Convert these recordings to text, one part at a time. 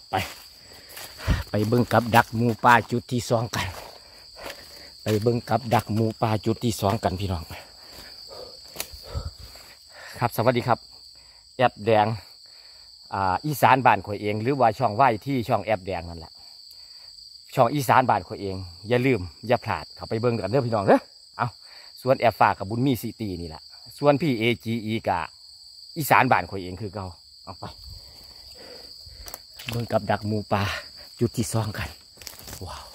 ไปเบิ่งกับดักหมูป่าจุดที่2กันไปเบิ่งกับดักหมูป่าจุดที่2กันพี่น้องครับสวัสดีครับแอบแดงอีสานบ้านข่อยเองหรือว่าช่องไหว้ที่ช่องแอบแดงนั่นแหละช่องอีสานบ้านข่อยเองอย่าลืมอย่าพลาดเข้าไปเบิ่งกันเด้อพี่น้องเด้อเอาส่วนแอบฝากกับบุญมีซิตี้นี่แหละส่วนพี่AGEกะอีสานบ้านข่อยเองคือเก่าเอาไปเบิ่งกับดักหมูป่าจุดที่2กันว้าว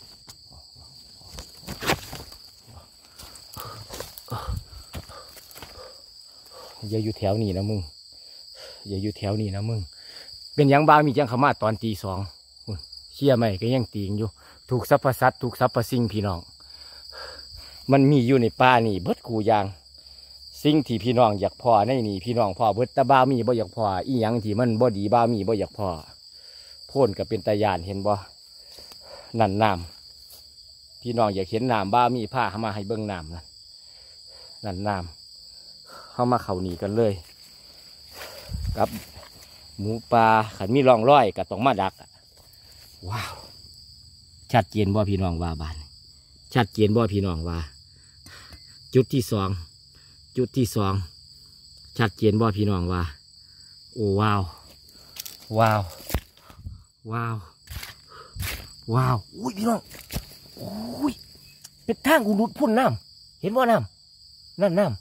อย่าอยู่แถวนี้นะมึงอย่าอยู่แถวนี้นะมึงเป็นยังบ้ามีจังเขามาตอนตี 2เชี่ยไหมก็ยังตีงอยู่ถูกสรรพสัตว์ถูกสรรพสิ่งพี่น้องมันมีอยู่ในป่านี่เบิดกูยางสิ่งที่พี่น้องอยากพอในนี่พี่น้องพอเบิดตะบ้ามีบ่อยากพออีหยังที่มันบ่ดีบ้ามีบ่อยากพอโพ่นกับเป็นตะยานเห็นบ่นั่นน้ำพี่น้องอยากเห็นน้ำบ้ามีผ้าเข้ามาให้เบิ้งน้ำนั่นน้ำเข้ามาเข่าหนีกันเลยกับหมูปลาขันมีร่องร้อยกับต้องมาดักว้าวชัดเจนบ่พี่น้องว่าบ้านชัดเจนบ่พี่น้องว่าจุดที่2ชัดเจนบ่พี่น้องว่าโอ้ว้าวอุ้ยพี่น้องอุ้ยเป็นทางกูรุดพุ่นน้ำเห็นบ่น้ำนั่นน้ำ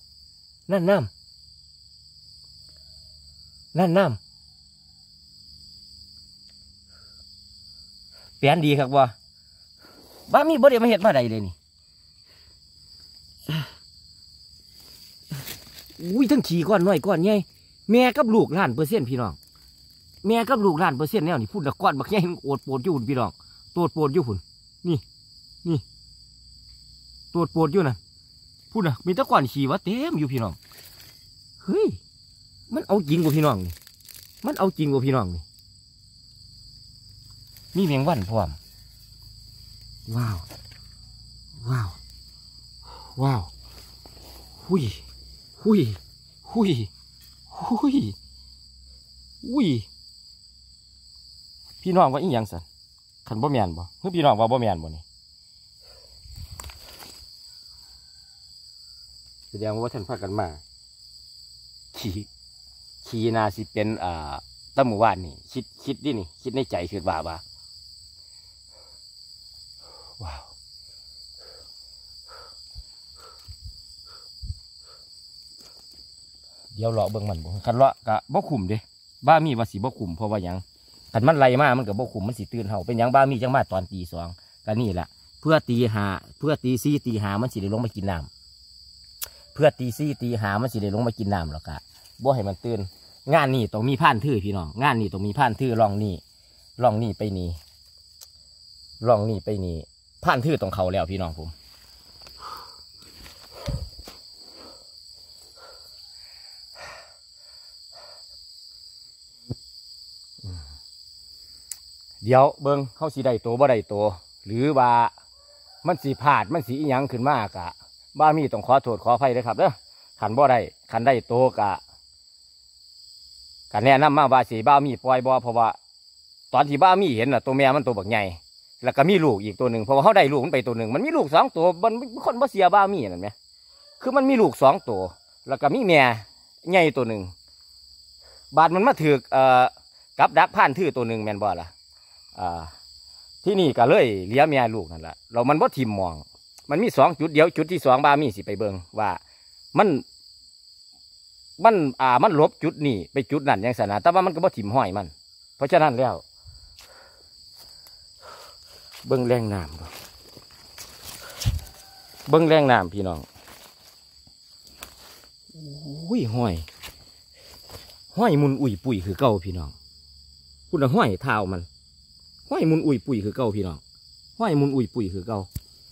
เปลี่ยนดีครับว่าบ้ามีบ่ได้มาเห็ดมาใดเลยนี่อุ้ยทั้งขี่ก้อนน้อยก้อนใหญ่แม่กับลูก1,000%พี่น้องแม่กับลูก1,000%แล้วนี่พูดละก้อนบักใหญ่โอดโปดอยู่หุ่นพี่น้องโตดโปดอยู่หุ่นนี่โตดโปดอยู่น่ะพูดนะมีตะก้อนขี่วะเต็มอยู่พี่น้องเฮ้ยมันเอาจริงกว่าพี่น้องนี่มันเอาจริงกว่าพี่น้องนี่มีแมงวันพร้อมว้าวหุยพี่น้องว่าอีหยังสันขันบ่แมนบ่เฮ้ยพี่น้องว่าบ่แมนบ่นี่แสดงว่าท่านพากันมาขี่นาสิเป็นตั้งหมู่บ้านนี่คิดดินี่คิดในใจคือว้าวเดี๋ยวเลาะเบิ่งมันบ่คันเลาะกะบ่ขุ่มเด้บ้ามีว่าสิบ่ขุ่มเพราะว่าหยังคันมันไล่มามันก็บ่ขุ่มมันสิตื่นเฮาเป็นหยังบ้ามีจังมาตอนตี 2ก็นี่แหละเพื่อตี 5เพื่อตี 4ตี 5มันสิได้ลงมากินน้ำเพื่อตี 4ตี 5มันสิได้ลงมากินน้ำหรอกะบ่ให้มันตื่นงานนี้ต้องมีผ่านทื่อพี่น้องงานนี้ต้องมีผ่านทื่อล่องนี่ไปนี่ผ่านทื่อตรงเขาแล้วพี่น้องผมเดี๋ยวเบิ้งเข้าสีได้โตบ่ได้โตหรือว่ามันสีพลาดมันสีอิหยังขึ้นมากะบ้ามีต้องขอโทษขออภัยเลยครับเด้อขันบ่ได้ขันได้โตกะแนะนำมาว่าสีบ้ามีปล่อยบ่เพราะว่าตอนที่บ้ามีเห็นน่ะตัวแม่มันตัวบักใหญ่แล้วก็มีลูกอีกตัวหนึ่งเพราะว่าเขาได้ลูกมันไปตัวหนึ่งมันมีลูก2ตัวมันคนบ่เสียบ้ามีนั่นไหมคือมันมีลูก2ตัวแล้วก็มีแม่ใหญ่ตัวหนึ่งบาดมันมาถือกับดักผ่านทื่อตัวหนึ่งแม่นบ่ล่ะที่นี่ก็เลยเลี้ยแม่ลูกนั่นแหละเรามันบ่ทิมมองมันมี2จุดเดียวจุดที่2บ้ามีสิไปเบิ่งว่ามันลบจุดนี้ไปจุดนั่นอย่างสนะแต่ว่ามันก็บ่ถิ่มห้อยมันเพราะฉะนั้นแล้วเบิ่งแรงน้ำพี่น้องอุ้ยห้อยมุนอุ่ยปุ๋ยคือเก่าพี่น้องคุณห้อยเท้ามันห้อยมุนอุ่ยปุ๋ยคือเก่าพี่น้องห้อยมุนอุ่ยปุ๋ยคือเก่า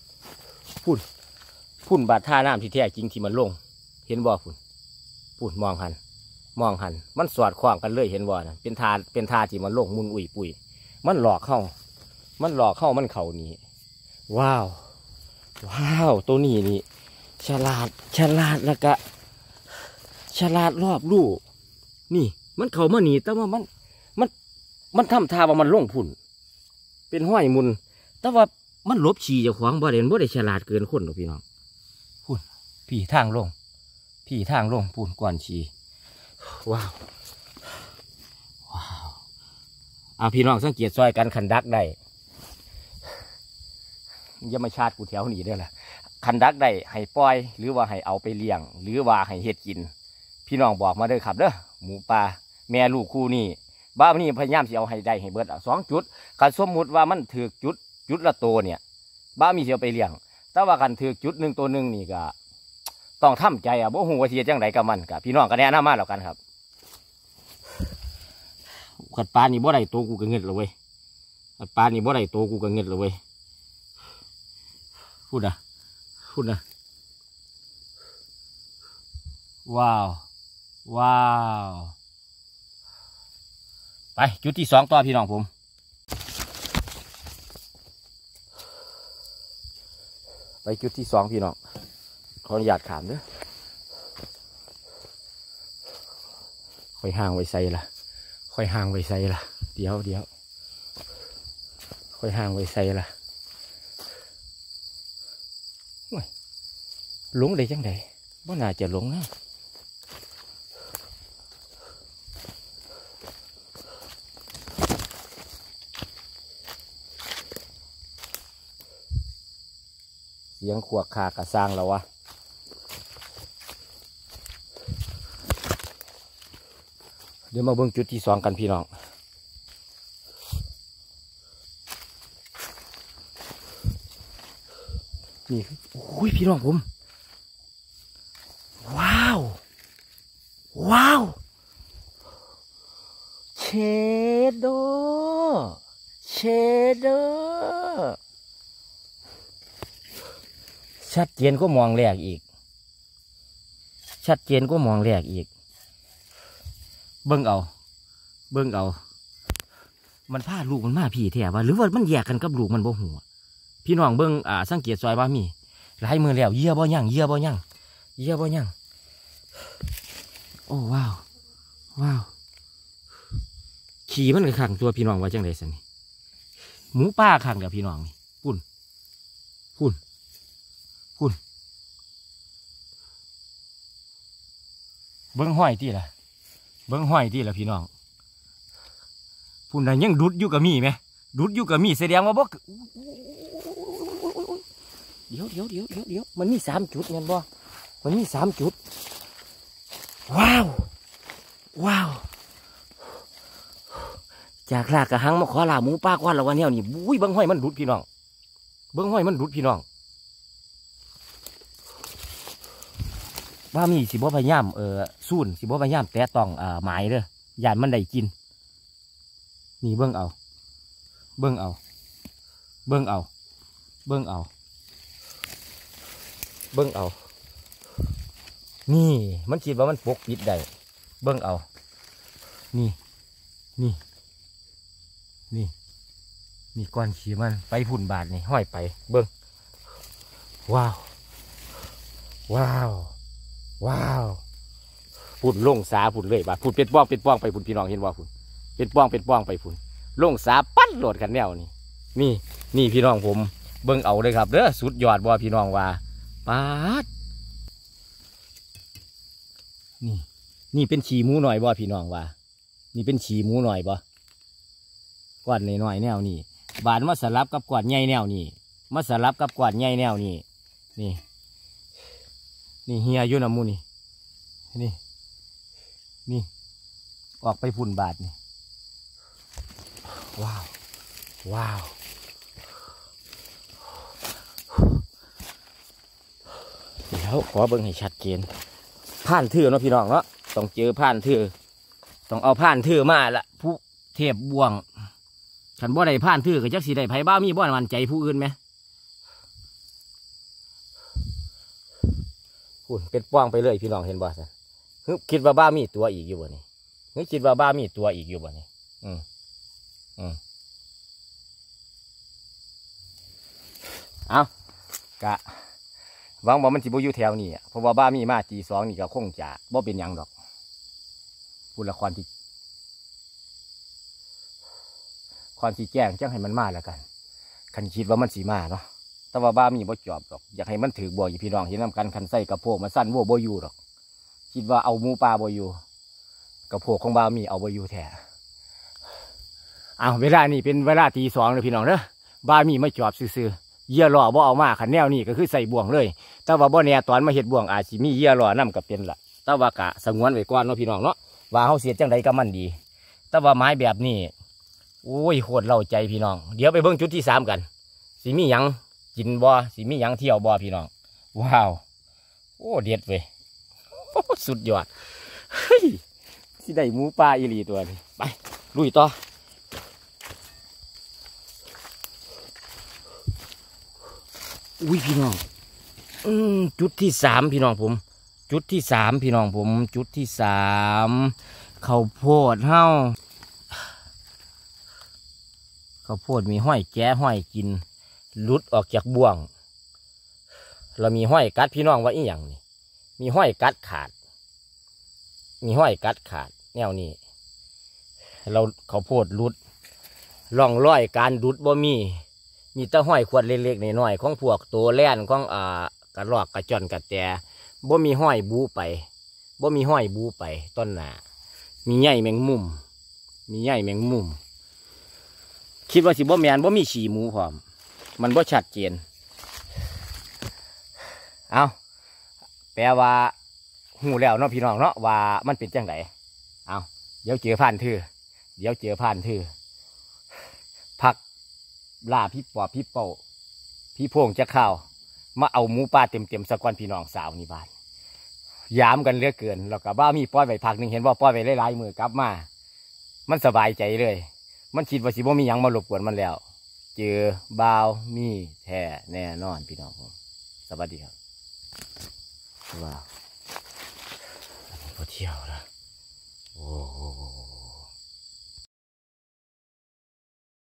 พุ่นบาดท่าน้ำที่แท้จริงที่มันลงเห็นบ่พุ่นมองหันมันสอดคล้องกันเลยเห็นบ่นะเป็นทาที่มันลงมุนอุ่ยปุ๋ยมันหลอกเข้ามันเข่านี้ว้าวตัวนี้นี่ฉลาดแล้วก็ฉลาดรอบรู้นี่มันเข่ามาหนีแต่ว่ามันมันทำท่าว่ามันลงพุ่นเป็นห้อยมุนแต่ว่ามันลบฉี่เจ้าของบ่ได้ฉลาดเกินคนหรอกพี่น้องพุ่นพี่ทางลงพุ่นก่อนฉี่ว้าวพี่น้องสังเกตซอยกันคันดักได้อย่ามาชาติกูแถวนี้เด้อล่ะคันดักได้ให้ปล่อยหรือว่าให้เอาไปเลี้ยงหรือว่าให้เฮ็ดกินพี่น้องบอกมาเด้อครับเด้อหมูป่าแม่ลูกคู่นี่บ้านี่พยายามสิเอาให้ได้ให้เบิด2 จุดคันสมมุติว่ามันถือจุดละตัวเนี่ยบ้ามีเสียไปเลี้ยงแต่ว่าคันถือจุด1ตัว1นี่ก็ต้องทำใจบ่ฮู้ว่าสิเฮ็ดจังไดกับมันก็พี่น้องก็แนะนำมาแล้วกันครับขัดปลานี่บ่ได้โตกูก็เงินเลยเว้ยขัดปลานี่บ่ได้โตกูก็เงินเลยเว้ยพูดนะว้าวไปจุดที่2ต่อพี่น้องผมไปจุดที่2พี่น้องขออนุญาตขามเด้อค่อยห่างไว้ใส่ละเดี๋ยวค่อยห่างไว้ใส่ละหลงได้จังไดบ่น่าจะหลงนะเสียงขวกขากระสร้างแล้ววะเดี๋ยวมาเบิ่งจุดที่2กันพี่น้องนี่โอ้ยพี่น้องผมว้าวเชโดชัดเจนก็มองแรกอีกเบิ่งเอามันพาลูกมันมาพี่แท้ว่าหรือว่ามันแยกกันกับลูกมันบ่หัวพี่น้องเบิ่งสังเกตซอยว่ามีหลายมือแล้วเยี่ยบ่ยังโอ้ว้าวขี่มันกระขังตัวพี่น้องว่าจังไดสันนี่หมูป่าขังเดี๋ยวพี่น้องนี่พุ่นเบิ่งห้อยที่ล่ะพี่น้องพุ่นน่ะยังดุดอยู่กับมีไหมแสดงว่าบ่เดี๋ยวมันมี3 จุดงั้นบ่มันมี3 จุดว้าวจากลากกระหังมาขอลาหมูป่าก้อนละวันเนี้ยนี่บุ้ยเบิ่งห้อยมันดุดพี่น้องว่ามีสิบ่พยายามสูนสิบ่พยายามแตะต้องหมายเด้อย่านมันได้กินนี่เบิ่งเอานี่มันคิดว่ามันปกปิดได้เบิ่งเอานี่ก้อนขี้มันไปพุ่นบาทนี่ห้อยไปเบิ่งว้าวพุ่นลงสาพุ่นเลยบาทพุ่นเป็ดป้องไปพุ่นพี่น้องเห็นว่าพุ่นเป็ดป้องไปพุ่นลงสาปั้นโหลดกันแนวนี่พี่น้องผมเบิ่งเอาเลยครับเด้อสุดยอดบ่พี่น้องว่าป๊าดนี่เป็นฉี่หมูหน่อยบ่พี่น้องว่านี่เป็นฉี่หมูหน่อยบ่ก้อนน้อยแนวนี่บานมาสลับกับก้อนใหญ่แนวนี่นี่เฮียอยู่น้ำมูนี่ออกไปพุ่นบาทนี่ว้าวแล้วขอเบิ่งให้ชัดเจนผ่านทื่อเนาะพี่น้องเนาะต้องเจอผ่านทื่อต้องเอาผ่านทื่อมาละผู้เทพบ่วงฉันบ่ได้ผ่านทื่อก็จักสิได้ไผบ้ามีบ่มันใจผู้อื่นไหมคุณเป็ดป้องไปเลยพี่น้องเห็นบ่สิคิดว่าบ้ามีตัวอีกอยู่บ่นี่คิดว่าบ้ามีตัวอีกอยู่บ่นี่เอากะหวังว่ามันสิบ่อยู่แถวนี้เพราะว่าบ้ามีมาตี2นี่ก็คงจะบ่เป็นหยังดอกพูดละครที่ก่อนสิแจ้งจังให้มันมาแล้วกันคันคิดว่ามันสีมาเนาะแต่ว่าบ้ามีบ่จอบดอกอยากให้มันถือบ่อยู่พี่น้องเห็นนำกันคันใส่กระโพกมาสั้นวัวบ่อยู่ดอกคิดว่าเอาหมูปลาบ่อยู่กระโพกของบ้ามีเอาบ่อยู่แท้เอาเวลานี่เป็นเวลาตี 2เลยพี่น้องเด้อบ้ามีมาจอบซื่อๆเหยื่อหล่อบ่เอามาขันแนวนี่ก็คือใส่บ่วงเลยแต่ว่าบ่แน่ตอนมาเฮ็ดบ่วงอาจสิมีเหยื่อหล่อนํกับเป็นละแต่ว่ากะสงวนไว้ก่อนเนาะพี่น้องเนาะว่าเฮาเสียจังใดก็มันดีแต่ว่าไม้แบบนี้โอ้ยโคตรเล่าใจพี่น้องเดี๋ยวไปเบิ่งจุดที่ 3กันสิมีหยังกินบ่สิมีหยังเที่ยวบ่พี่น้องว้าวโอ้เด็ดเว้ยสุดยอดเฮ้ยสิได้หมูป่าอีหลีตัวนี้ไปลุยต่ออุ้ยพี่น้องจุดที่ 3พี่น้องผมจุดที่ 3พี่น้องผมจุดที่ 3ข้าวโพดเฮาข้าวโพดมีห้อยแก้ห้อยกินลุดออกจากบ่วงเรามีห้อยกัดพี่น้องว่าอีหยังนี่มีห้อยกัดขาดมีห้อยกัดขาดแนวนี้เราข้าวโพดลุดร่องร้อยการลุดบ่มีแต่ห้อยขวดเล็กๆน้อยๆของพวกตัวแล่นของกระรอกกระจอนกระแตบ่มีห้อยบูไปบ่มีห้อยบูไปต้นหนามีใหญ่แมงมุมมีใหญ่แมงมุมคิดว่าสิบ่แมนบ่มีฉี่หมูพร้อมมันบ่ชัดเจนเอาแปลว่าหูแล้วเนาะพี่น้องเนาะว่ามันเป็นจังไดเอาเดี๋ยวเจอผ่านทื่อพักล่าพี่ปอบพี่เป่าพี่พงจะเข้ามาเอาหมูป่าเต็มสักวันพี่น้องสาวนี่บ้านยามกันเหลือเกินแล้วก็บ้ามีป้อยไว้พักหนึ่งเห็นว่าป้อยไว้หลายๆมือกลับมามันสบายใจเลยมันคิดว่าสิบ่มีหยังมารบกวนมันแล้วเจอบ่าวมีแท้แน่นอนพี่น้องผมสวัสดีครับว้าวพอเที่ยวแล้ว